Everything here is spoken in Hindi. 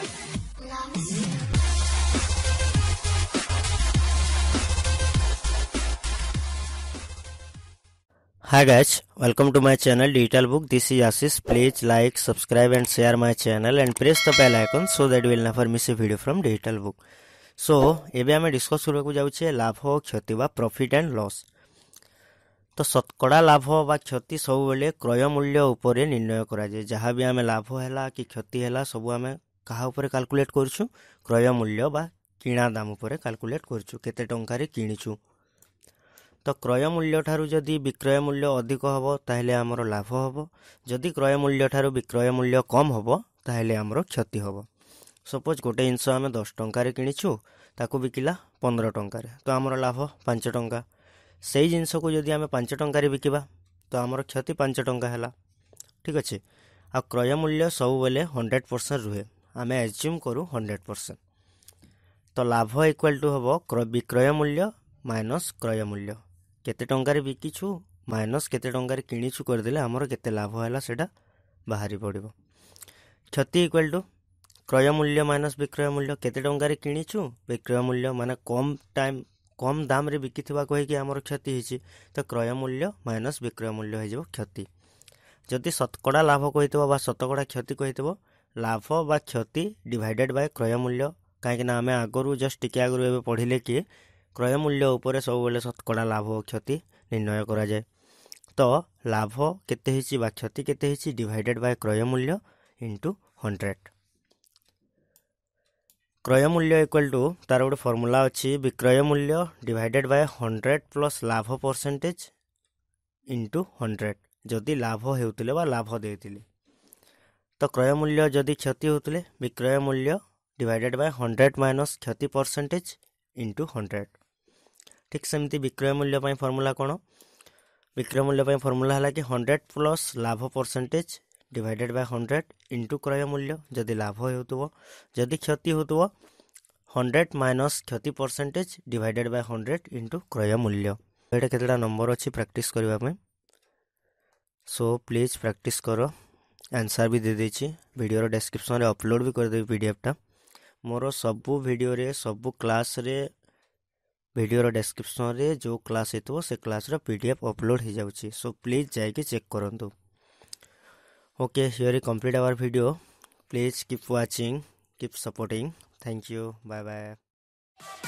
Hi guys, welcome to my channel Digital Book. This is Ashish. Please like, subscribe and share my channel and press the bell icon so that you will never miss a video from Digital Book. So, एबे हमें डिस्कस करबा जाउछे लाभ और क्षति बा प्रॉफिट एंड लॉस. तो शतकड़ा लाभ बा क्षति सब बेले क्रय मूल्य ऊपर निर्णय करा जाय. जहां भी हमें लाभ हैला कि क्षति हैला सब हमें कहा ऊपर कैलकुलेट करछु क्रय मूल्य बा किणा दाम ऊपर कैलकुलेट करछु केते टंका रे किनिछु. तो क्रय मूल्य ठारू जदि विक्रय मूल्य अधिक हबो ताहेले हमरो लाभ हबो. जदि क्रय मूल्य ठारू विक्रय मूल्य कम हबो ताहेले हमरो क्षति हबो. सपोज गोटे जिनस आम 10 टंका रे किनिछु ताकू बिकिला 15 टंका रे तो हमरो लाभ 5 टंका. सेही जिनस को जदि आम 5 टंका रे बिकिबा तो हमरो क्षति 5 टंका हैला. ठीक अछि. आ क्रय मूल्य सब बेले 100% रुहे. आमे एज्यूम करू 100%. तो लाभ इक्वल टू हबो विक्रय मूल्य माइनस क्रय मूल्य. केते टंका रे बिकिछु माइनस केते टंका रे किनिछु कर देले हमरो केते लाभ हैला सेटा बाहरी पड़िबो. क्षति इक्वल टू क्रय मूल्य माइनस विक्रय मूल्य. केते टंका रे किनिछु विक्रय मूल्य माने कम दाम रे बिकिथिबा कहि कि हमरो क्षति हिची तो क्रय मूल्य माइनस विक्रय मूल्य हो जेबो क्षति. जदि शतकड़ा लाभ कहितबो बा शतकड़ा क्षति कहितबो लाभ बा क्षति डिवाइडेड बाय क्रय मूल्य. काहे कि हमें आगरु जस्ट टिके आगरु एबे पढिले कि क्रय मूल्य ऊपर सब बेले शतकड़ा लाभ और क्षति निर्णय करा जाय. तो लाभ केते हिची बा क्षति केते हिची डिवाइडेड बाय क्रय मूल्य इनटू 100. क्रय मूल्य इक्वल टू तार गोटे फॉर्मूला अछि विक्रय मूल्य डिवाइडेड बाय 100 प्लस लाभ परसेंटेज इनटू 100. जदि लाभ हेउतिले बा लाभ देतिले तो क्रय मूल्य जदि क्षति होतिले विक्रय मूल्य डिवाइडेड बाय 100 माइनस क्षति परसेंटेज इनटू 100. ठीक सेमती विक्रय मूल्य पई फार्मूला कोन. विक्रय मूल्य पई फार्मूला हला कि 100 प्लस लाभ परसेंटेज डिवाइडेड बाय 100 इनटू क्रय मूल्य. जदि लाभ हेउतबो जदि क्षति होतबो 100 माइनस क्षति परसेंटेज डिवाइडेड बाय 100 इनटू क्रय मूल्य. एटा केतेटा नंबर अछि प्रैक्टिस करबा में. सो प्लीज प्रैक्टिस करो. आंसर भी दे देछि वीडियो रो डिस्क्रिप्शन रे अपलोड भी कर देबी पीडीएफ टा. मोरो सब वीडियो रे सब क्लास रे वीडियो रो डिस्क्रिप्शन रे जो क्लास हेतबो से क्लास रो पीडीएफ अपलोड हो जाउछि. सो प्लीज जाय के चेक करंतु. ओके, हियर इ complete our video. Please keep watching, keep supporting. Thank you. Bye bye.